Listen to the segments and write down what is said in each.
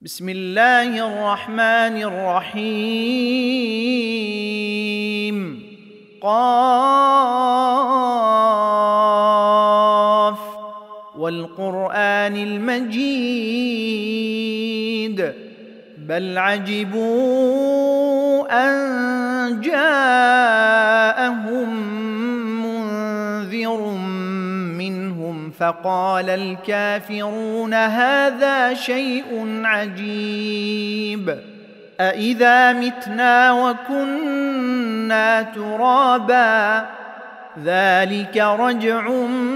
بسم الله الرحمن الرحيم. قاف والقرآن المجيد بل عجبوا أن جاءهم منذر منهم فقال الكافرون هذا شيء عجيب أإذا متنا وكنا ترابا ذلك رجع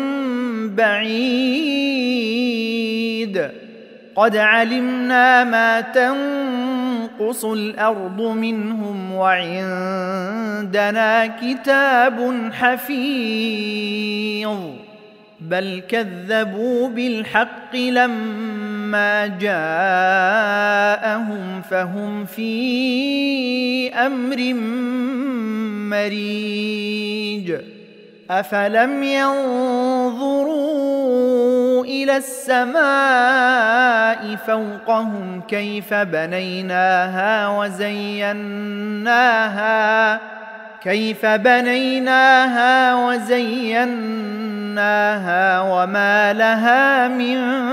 بعيد قد علمنا ما تنقص الأرض منهم وعندنا كتاب حفيظ بل كذبوا بالحق لما جاءهم فهم في أمر مريج أفلم ينظروا إلى السماء فوقهم كيف بنيناها وزيناها وما لها من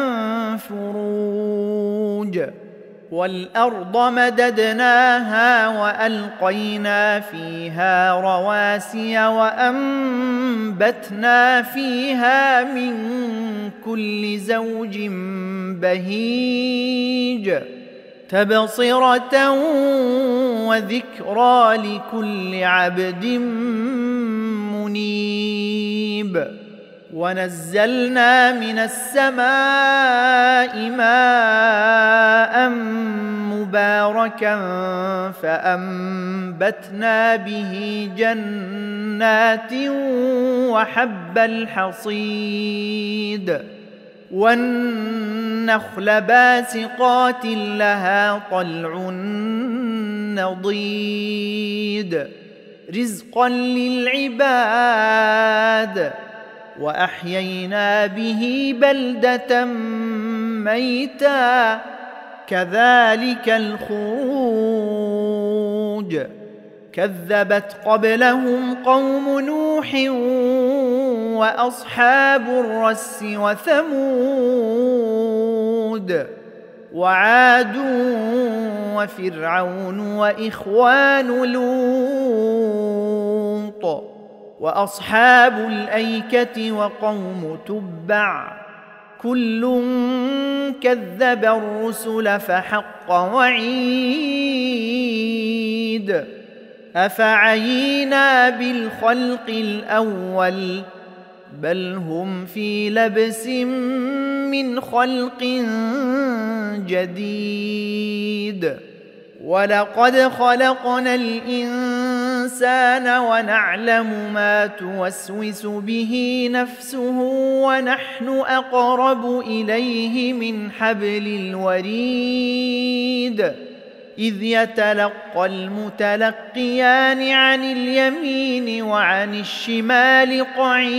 فروج والأرض مددناها وألقينا فيها رواسي وأنبتنا فيها من كل زوج بهيج تبصرة وذكرى لكل عبد منيب ونزلنا من السماء ماء مباركا فأنبتنا به جنات وحب الحصيد والنخل باسقات لها طلع نضيد رزقا للعباد وأحيينا به بلدة ميتا كذلك الخروج كذبت قبلهم قوم نوح وأصحاب الرس وثمود وعاد وفرعون وإخوان لوط وأصحاب الأيكة وقوم تبع كل كذب الرسل فحق وعيد أفعينا بالخلق الأول بل هم في لبس من خلق جديد ولقد خلقنا الإنسان ونعلم ما توسوس به نفسه ونحن أقرب إليه من حبل الوريد إذ يتلقى المتلقيان عن اليمين وعن الشمال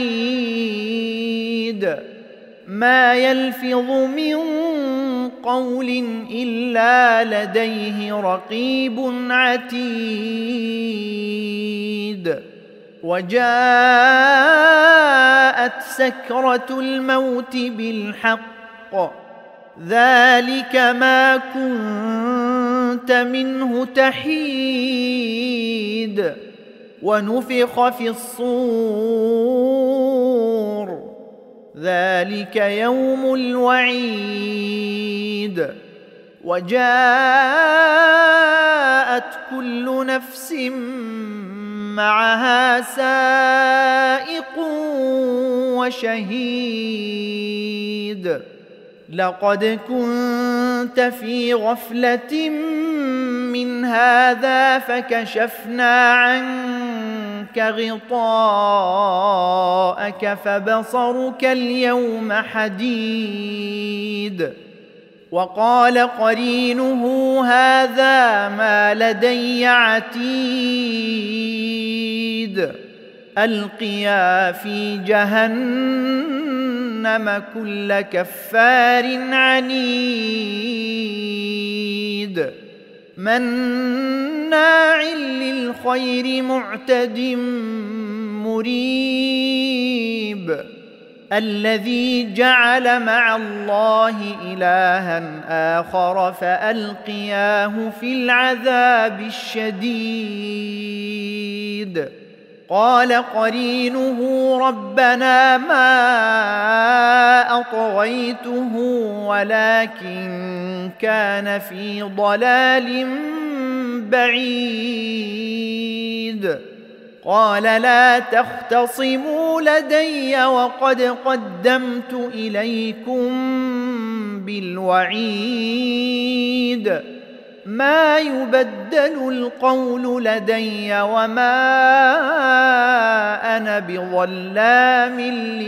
قعيد ما يلفظ من قول إلا لديه رقيب عتيد وجاءت سكرة الموت بالحق ذلك ما كنت منه تحيد ونفخ في الصور ذلك يوم الوعيد وجاءت كل نفس معها سائق وشهيد لقد كنت في غفلة من هذا فكشفنا عنك غطاءك فبصرك اليوم حديد وقال قرينه هذا ما لدي عتيد ألقيا في جهنم كل كفار عنيد مناع للخير معتد مريب الذي جعل مع الله إلها آخر فألقياه في العذاب الشديد قال قرينه ربنا ما أطغيته ولكن كان في ضلال بعيد قال لا تختصموا لدي وقد قدمت إليكم بالوعيد ما يبدل القول لدي وما أنا بظلام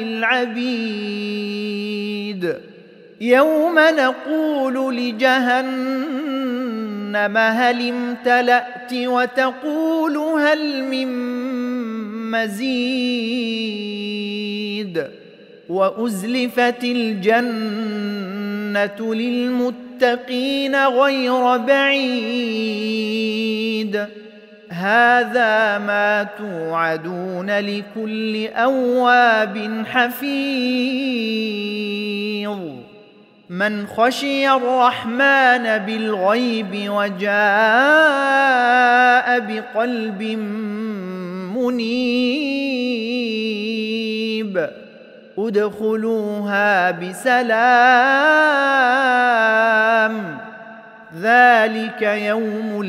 للعبيد يوم نقول لجهنم هل امتلأت وتقول هل من مزيد وأزلفت الجنة للمتقين غير بعيد هذا ما توعدون لكل أواب حفيظ من خشي الرحمن بالغيب وجاء بقلب منيب ادخلوها بسلام ذلك يوم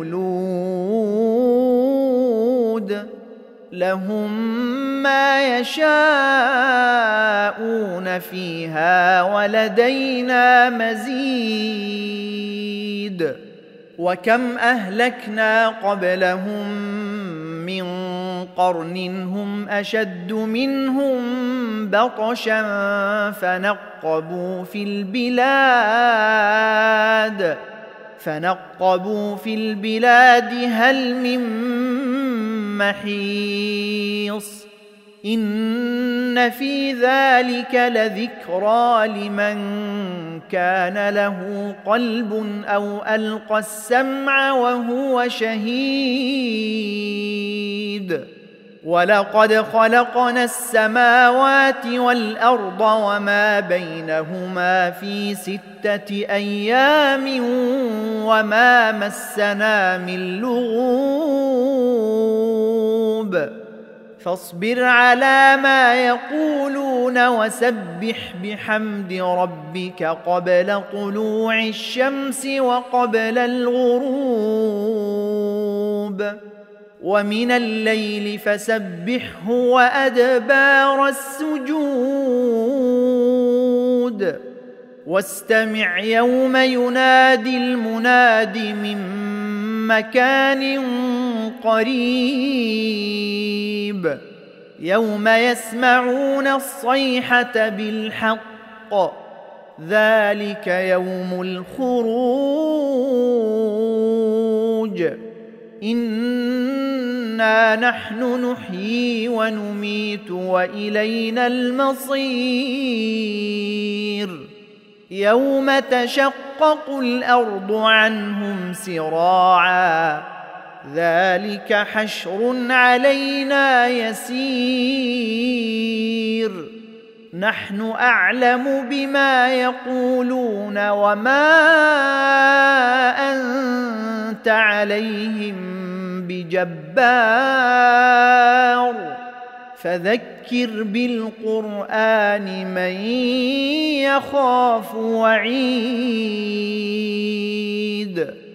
الخلود لهم ما يشاءون فيها ولدينا مزيد وكم أهلكنا قبلهم من قرن هم أشد منهم بطشا فنقبوا في البلاد هل من محيص إن في ذلك لذكرى لمن كان له قلب أو ألقى السمع وهو شهيد ولقد خلقنا السماوات والأرض وما بينهما في 6 أيام وما مسنا من لغوب فاصبر على ما يقولون وسبح بحمد ربك قبل طلوع الشمس وقبل الغروب ومن الليل فسبحه وأدبار السجود واستمع يوم ينادي المناد من مكان قريب يوم يسمعون الصيحة بالحق ذلك يوم الخروج إنا نحن نحيي ونميت وإلينا المصير يوم تشقق الأرض عنهم سراعا ذلك حشر علينا يسير نحن أعلم بما يقولون وما أنت عليهم بجبار فذكر بالقرآن من يخاف وعيد